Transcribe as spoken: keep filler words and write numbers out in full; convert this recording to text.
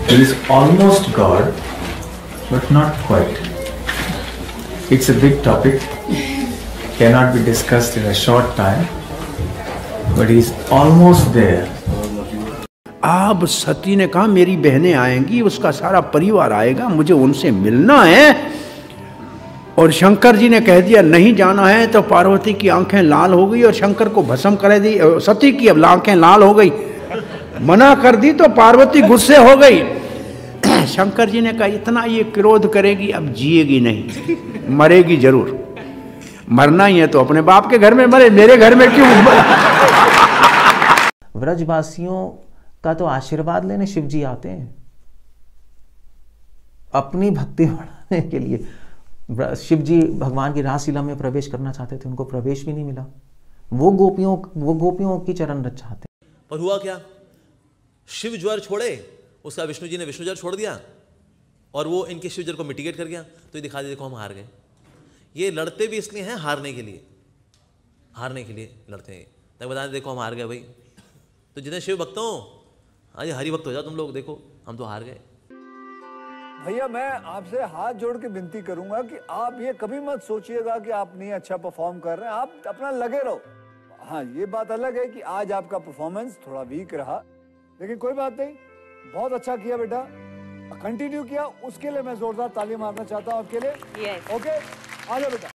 He is almost God, but not quite. It's a big topic, cannot be discussed in a short time, but he is almost there. अब सती ने कहा मेरी बहनें आएंगी, उसका सारा परिवार आएगा, मुझे उनसे मिलना है। और शंकर जी ने कह दिया नहीं जाना है, तो पार्वती की आंखें लाल हो गई और शंकर को भस्म कर दी। सती की अब आंखें लाल हो गई, मना कर दी तो पार्वती गुस्से हो गई। शंकर जी ने कहा इतना ये क्रोध करेगी अब जिएगी नहीं, मरेगी जरूर। मरना ही है तो अपने बाप के घर में मरे, मेरे घर में क्यों? व्रजवासियों का तो आशीर्वाद लेने शिव जी आते हैं, अपनी भक्ति बढ़ाने के लिए। शिव जी भगवान की रासलीला में प्रवेश करना चाहते थे, उनको प्रवेश भी नहीं मिला। वो गोपियों वो गोपियों की चरण रज चाहते। पर हुआ क्या? शिव ज्वर छोड़े, उसका विष्णु जी ने विष्णु ज्वर छोड़ दिया और वो इनके शिव ज्वर को मिटिगेट कर गया। तो ये दिखा दे देखो हम हार गए। ये लड़ते भी इसलिए हैं हारने के लिए, हारने के लिए लड़ते हैं, तब बता दे देखो हम हार गए भाई। तो जितने शिव भक्त हो आज हरि भक्त हो जाओ तुम लोग, देखो हम तो हार गए। भैया मैं आपसे हाथ जोड़ के विनती करूंगा कि आप ये कभी मत सोचिएगा कि आप नहीं अच्छा परफॉर्म कर रहे हैं, आप अपना लगे रहो। हाँ ये बात अलग है कि आज आपका परफॉर्मेंस थोड़ा वीक रहा, लेकिन कोई बात नहीं, बहुत अच्छा किया बेटा, कंटिन्यू किया, उसके लिए मैं जोरदार ताली मारना चाहता हूँ आपके लिए। yes. ओके आ जाओ बेटा।